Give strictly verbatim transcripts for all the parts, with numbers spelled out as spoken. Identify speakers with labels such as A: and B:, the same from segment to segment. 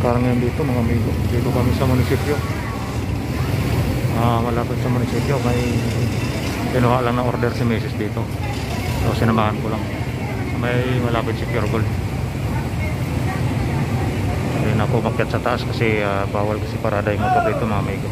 A: kalakaran ngayon dito mga amigo. Dito kami sa munisipyo. Ah, malapit sa munisipyo. May kinuha lang ng order si Missus dito. So sinamahan ko lang. May malapit si Pure Gold. Hindi na ako makyat sa taas kasi uh, bawal kasi parada yung motor dito mga amigo.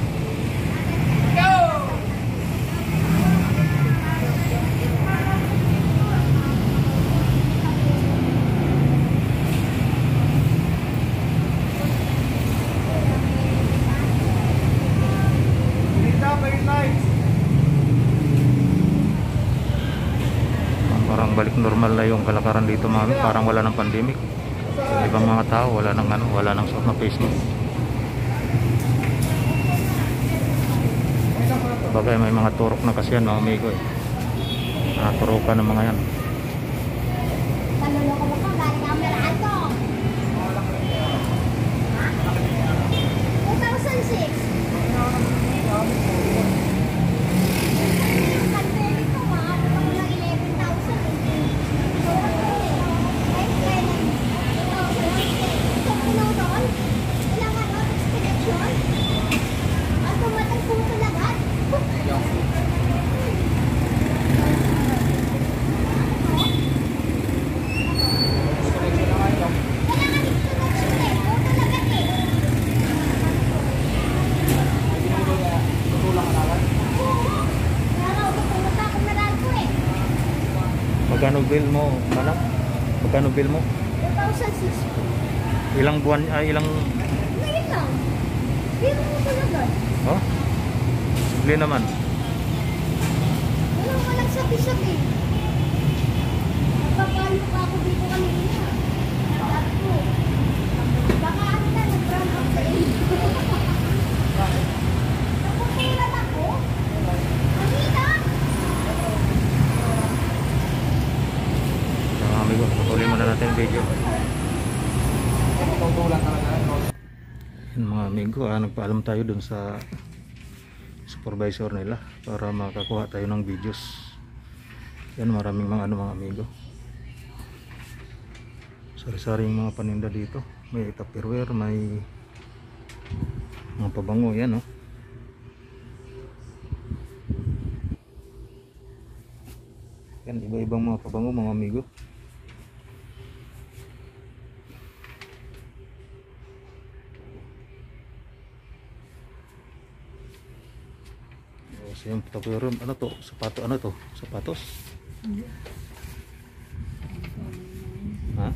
A: Parang balik normal na yung kalakaran dito mga, parang wala ng pandemic. Yung ibang mga tao wala nang ano, wala nang suot na face mask. Bagay may mga turok na kasi yan mga amigo eh. Naturukan ng mga yan.
B: two thousand six.
A: Magkano bill mo, manang? Magkano bill mo?
B: two thousand six.
A: Ilang buwan, ay ilang...
B: Ngayon lang. Biro mo talaga.
A: Oh? Bili naman.
B: Walang walang sabi-sabi. Nagpapalo pa ako dito kanina. Sabi ko, baka ano na, nag-run out sa iyo. Naputulan ako. Kanina.
A: Mga amigo, patuloy muna natin yung video. Yan mga amigo, ah, nagpaalam tayo dun sa supervisor nila para makakuha tayo ng videos. Yan, maraming mga ano mga amigo. Sari-sari yung mga paninda dito. May tupperware, may mga pabango, yan oh. Yan, iba-ibang mga pabango mga amigo. So yung tupperware, ano to? Sapato, ano to? Sapatos? Ha?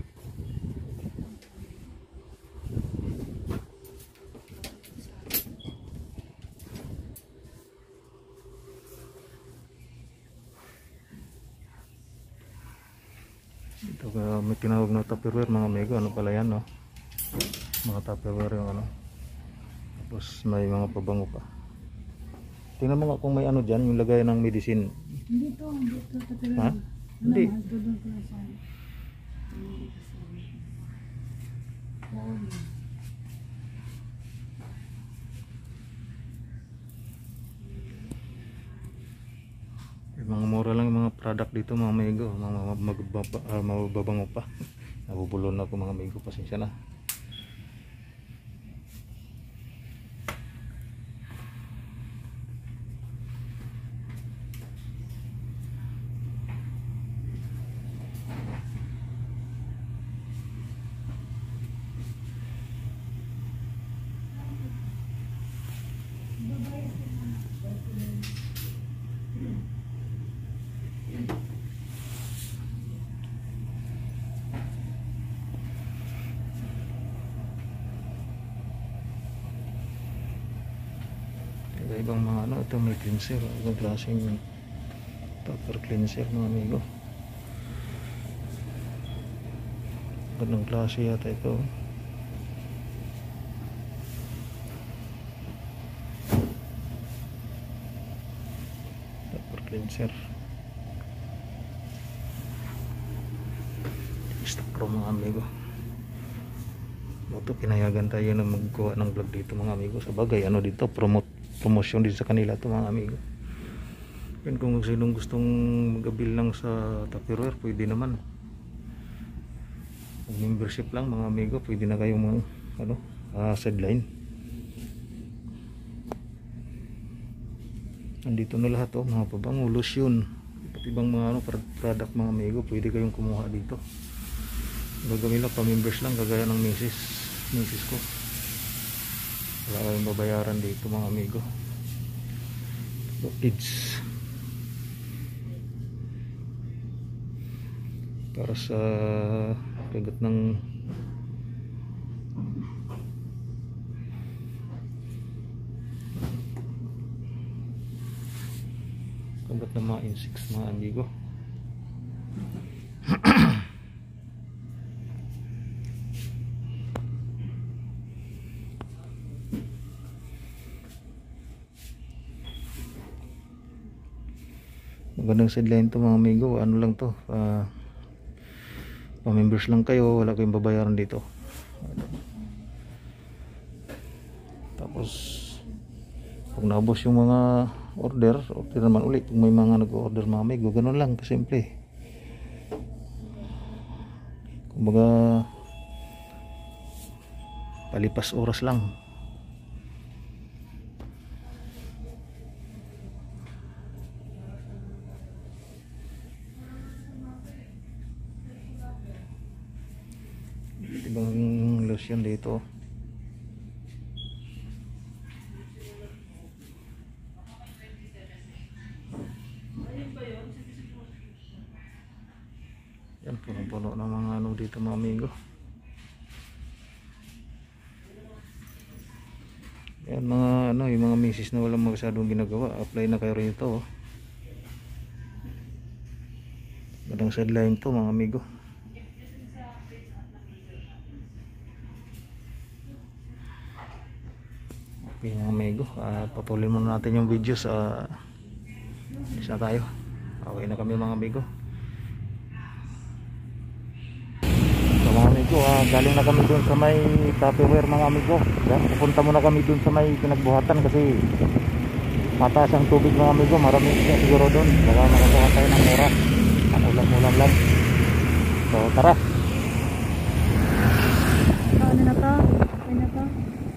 A: Ito uh, may tinawag na tupperware mga amigo. Ano pala yan no? Mga tupperware yung ano. Tapos may mga pabango pa. Tingnan mo nga kung may ano dyan, yung lagay ng medicine.
B: Hindi to, hindi to.
A: Ha? Hindi. Yung mga mura lang yung mga product dito mga amigo. Mga mababango pa. Nabubulon ako mga amigo. Pasensya na. Ibang mga ano, ito may cleanser, ibang klaseng tupper cleanser mga amigo. Ganong klase yata ito. Tupper cleanser. Stock pro mga amigo. Ito pinayagan tayo na magkuha ng vlog dito mga amigo. Sa bagay ano dito, promote promotion din sa kanila to mga amigo. Yan, kung sinong gustong mag-abil lang sa tupperware, pwede naman. Kung membership lang mga amigo, pwede na kayong ano, uh, sideline. Nandito na lahat oh, mga pabango, lotion, iba't ibang mga ano, product mga amigo, pwede kayong kumuha dito. Gagawin lang, pa-members lang, kagaya ng misis misis ko. Wala kayong babayaran dito mga amigo. Kids, para sa kagat ng kagat ng mga insects mga amigo. Magandang sideline to mga amigo. Ano lang to, uh, pa-members lang kayo, wala kayong babayaran dito. Tapos pag naubos yung mga order, order naman ulit. Kung may mga nag-order mga amigo, ganun lang kasimple. Kumbaga palipas oras lang. Ibang lotion dito. Yan, puno-puno ng mga ano dito mga amigo. Yan mga ano, yung mga misis na walang masyadong ginagawa, apply na kayo rin ito oh. Magandang sideline to mga amigo. Okay mga amigo, uh, patuloy muna natin yung video sa uh, isa tayo. Okay na kami mga amigo. So mga amigo, uh, galing na kami dun sa may Tupperware mga amigo. Pupunta muna kami dun sa may pinagbuhatan kasi mataas ang tubig mga amigo. Marami siya siguro dun, baka makakuha tayo ng mura, ang ulam-ulam lang. So tara.
B: Ano na to? Ano na to?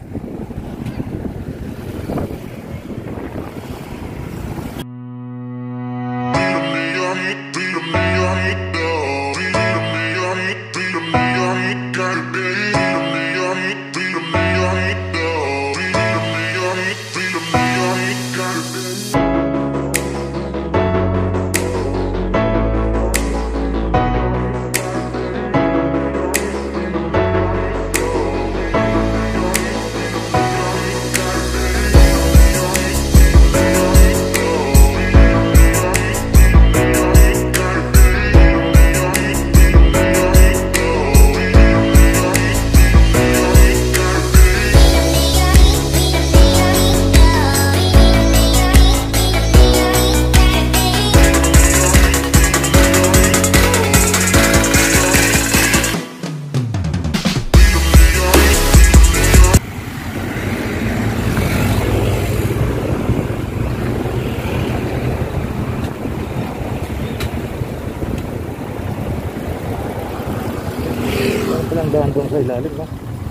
B: Lang daan doon sa ilalim no?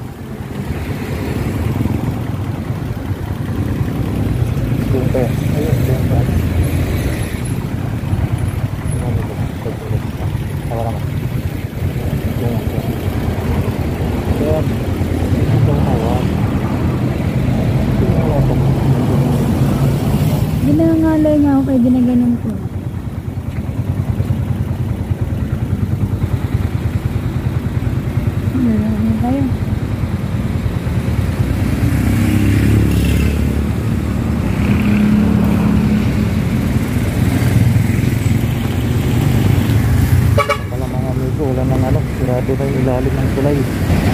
B: Doon pa yan. Ayun, doon pa yan. Tawa naman. Doon, doon. Doon. Doon tawa. Ginangalay nga ako kaya ginaganon ko. Ano tayo?
A: Wala mga amigo, wala nang ano, sirado na yung ilalim ng tulay.